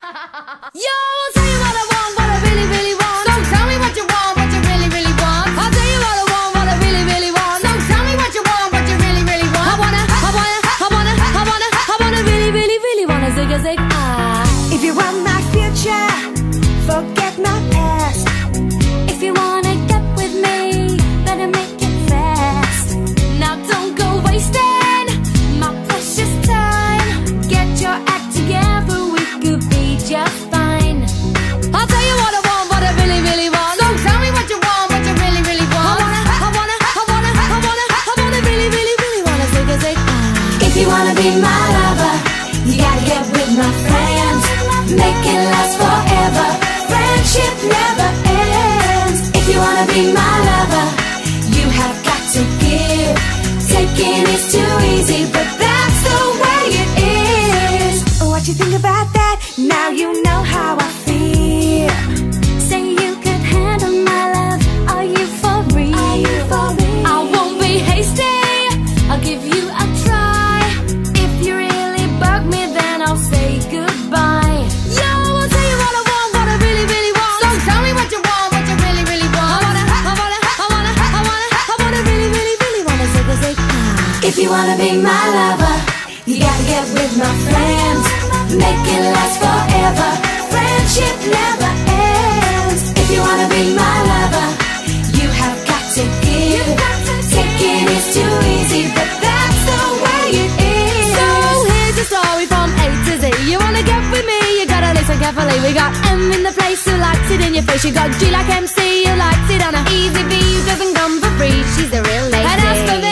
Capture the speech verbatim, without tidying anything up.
Yo, I'll tell you what I want, what I really, really want. So tell me what you want, what you really, really want. I'll tell you what I want, what I really, really want. So tell me what you want, what you really, really want. I wanna, I wanna, I wanna, I wanna, I wanna really, really, really wanna zig a zig ah. If you want my future, forget my past. If you wanna get with me, better make it fast. Now don't go wasting my precious time. Get your act together, we could be just fine. I'll tell you what I want, what I really, really want. So tell me what you want, what you really, really want. I wanna, I wanna, I wanna, I wanna, I wanna really, really, really wanna zig a zig ah. If you wanna be my lover, you gotta get with my friends. Make it last forever. Friendship never ends. If you wanna be my lover, you have got to give. Taking is too easy, but that's the way it is. What you think about that? Now you know how I feel. Say you could handle my love. Are you for real? Are you for real? I won't be hasty. I'll give you a try. If you really bug me, then I'll say goodbye. Yo, I'll tell you what I want, what I really, really want. So tell me what you want, what you really, really want. I wanna, I wanna, I wanna, I wanna, I wanna really, really, really wanna zig a zig ah. If you wanna be my lover, you gotta get with my friends. Make it last forever. Friendship never ends. If you wanna be my lover, you have got to give. Taking is too easy, but that's the way it is. So here's the story from A to Z. You wanna get with me, you gotta listen carefully. We got M in the place who likes it in your face. You got G like M C who likes it on a easy V who doesn't come for free. She's a real lady. And as for